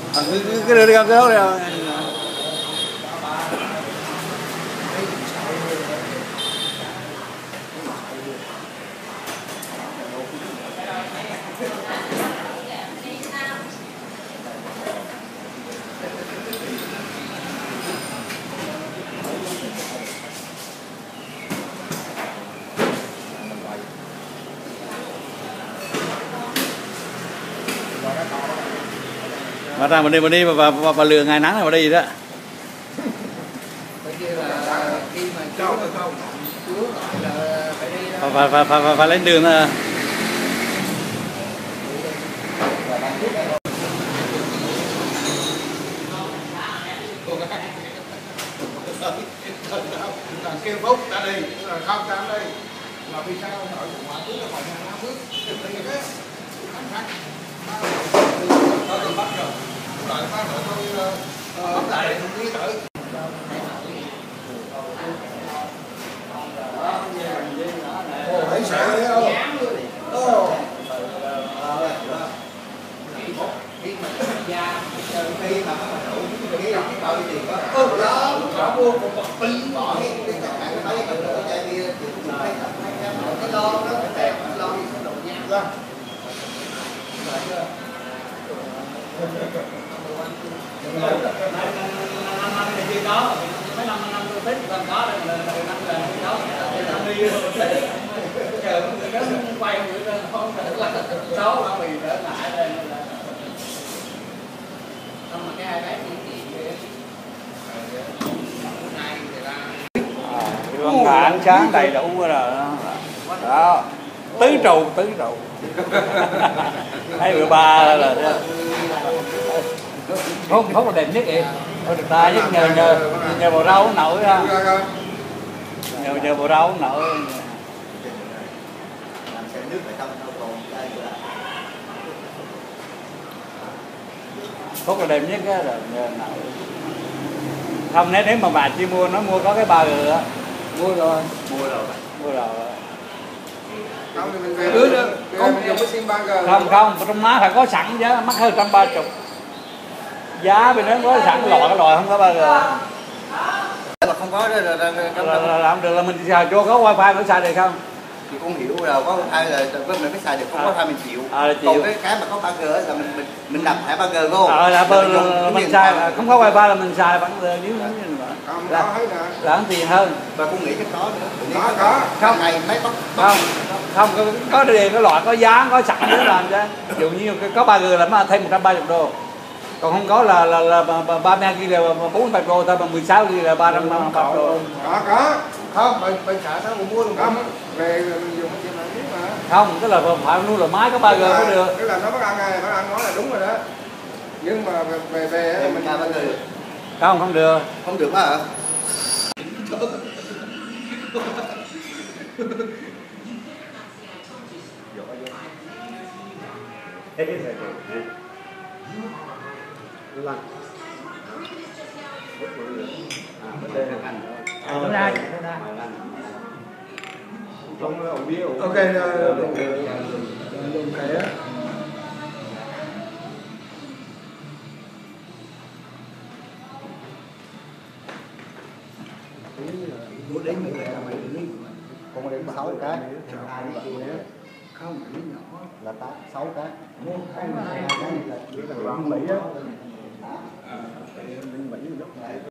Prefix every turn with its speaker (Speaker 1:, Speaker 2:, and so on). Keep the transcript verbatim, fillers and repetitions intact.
Speaker 1: À, cứ cứ đưa đi cái đó đi. Mà ra mình đi mình đi và và, và lừa ngày nắng này mà đi đó. Phải phải phải phải, phải lên đường à.
Speaker 2: Kêu Phúc ta đi, không ta đi. Mà vì sao hỏi quả cứ là phải năm bước đi hết. Anh khác. Tôi từng bắt rồi. Lại phát rồi tôi bắt lại không biết thử. Ồ, thấy sợ đấy không? Ồ. Khi mà da khi mà nó đủ cái cái bao nhiêu tiền đó. Ơ đó, nó mua một bọc pin bỏ cái cái cái cái cái cái chai bia thì cũng thấy cái lon đó cái đẹp cái lon cái đồ nhang đó. Năm năm thì chưa có, mấy năm năm tôi thích còn có đây là năm lần đó năm đi chờ nó quay nữa không phải là xấu nó bị đỡ lại đây là không mà cái hai bé chỉ
Speaker 1: Con gà ánh sáng đầy đủ rồi đó. Đó. Tứ trụ, tứ trụ. Thấy bữa ba là không không là đẹp nhất vậy. Thôi được ta nhất nhờ nhờ nhờ bò rau nổi ha. Nhờ nhờ bò rau nổi. Phúc là đẹp nhất á rồi nhờ nổi. Không nếu nếu mà bà chưa mua nó mua có cái ba G á.
Speaker 2: Mua rồi.
Speaker 1: Mua rồi. Mua rồi.
Speaker 2: Không thì mình về bữa nữa. Không dùng cái sim ba G.
Speaker 1: Không không, trong má phải có sẵn chứ, mắc hơn một trăm ba mươi. Giá bên đó có sẵn loại cái loại không có ba G.
Speaker 2: Là không có đó là, là,
Speaker 1: là, là làm được là mình xài cho có wifi nó xài được không?
Speaker 2: Thì con hiểu rồi có wifi là với mình mới xài được không có wifi mình chịu.
Speaker 1: À,
Speaker 2: còn cái cái mà có ba G là mình mình mình đặt thẻ ba G vô.
Speaker 1: Ờ là, là, là mình xài là không có wifi là mình xài vẫn nếu như
Speaker 2: không
Speaker 1: là,
Speaker 2: có hết nè.
Speaker 1: Là ăn tiền hơn.
Speaker 2: Và con nghĩ cái đó nữa. Có có. Không ngày mấy bắt
Speaker 1: không không có có điện cái loại có giá có sẵn để làm chứ. Ví dụ như có ba G là mà thêm một trăm ba mươi đô. Còn không có là là là ba mươi hai gi ga là bốn mươi đô thôi, mà mười sáu gi ga là ba trăm ba mươi đô.
Speaker 2: Có có. Không, mình mình xả sao cũng mua luôn không. Về mình dùng cái này biết mà.
Speaker 1: Không, tức là phải nuôi là máy có ba G mới được.
Speaker 2: Tức là nó bắt ăn này, nó ăn nói là đúng rồi đó. Nhưng mà về về thì mình ba G.
Speaker 1: Không, không được.
Speaker 2: Không được hả? Lần. À, bên đây là canh thôi.
Speaker 1: Ờ, nó ra, nó ra.
Speaker 2: Ok, dùng cái á. Bố đến mấy cái mày đi. Con đến sáu cái. Không, nó nhỏ là tám sáu cái. Mua hai cái này là Mỹ á.